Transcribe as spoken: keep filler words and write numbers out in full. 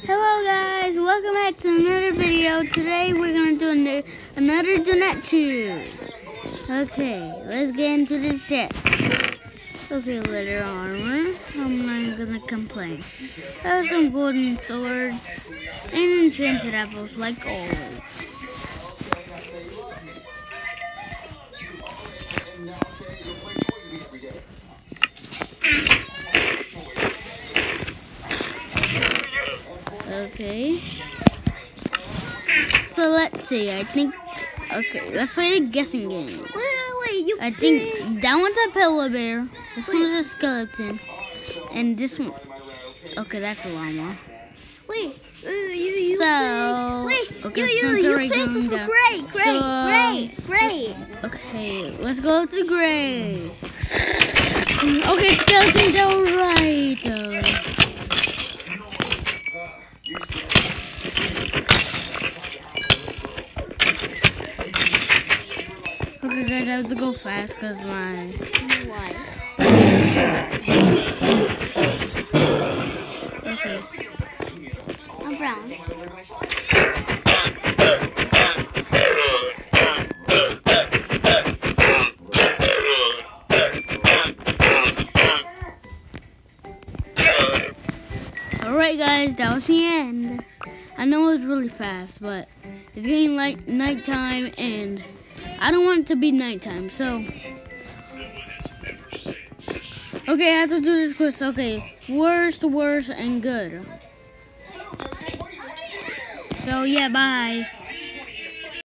Hello guys, welcome back to another video. Today we're going to do an another do not choose. Okay, let's get into the chest. Okay, leather armor. I'm not going to complain. I have some golden swords and enchanted apples like always. Okay. So let's see. I think. Okay, let's play a guessing game. Wait, wait, wait. You I think that one's a polar bear. This wait. one's a skeleton, and this one. Okay, that's a llama. Wait, you, you. So. Wait, okay, you, you, you, you pick for down. gray, gray, so, gray, gray. Okay, let's go to gray. Okay, skeleton's alright. Uh, Okay guys, I have to go fast because my... Why? Okay. I'm brown. Alright guys, that was the end. I know it was really fast, but it's getting like nighttime and I don't want it to be nighttime, so. Okay, I have to do this quiz. Okay, worst, worst, and good. So yeah, bye.